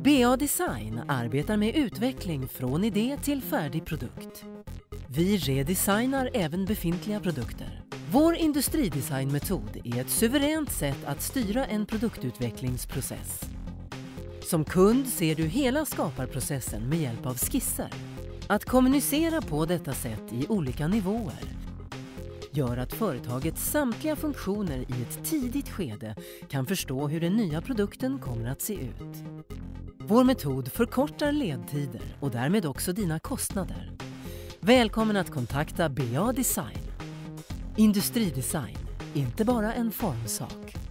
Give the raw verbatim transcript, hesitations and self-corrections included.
B A Design arbetar med utveckling från idé till färdig produkt. Vi redesignar även befintliga produkter. Vår industridesignmetod är ett suveränt sätt att styra en produktutvecklingsprocess. Som kund ser du hela skaparprocessen med hjälp av skisser. Att kommunicera på detta sätt i olika nivåer gör att företagets samtliga funktioner i ett tidigt skede kan förstå hur den nya produkten kommer att se ut. Vår metod förkortar ledtider och därmed också dina kostnader. Välkommen att kontakta B A Design. Industridesign, inte bara en formsak.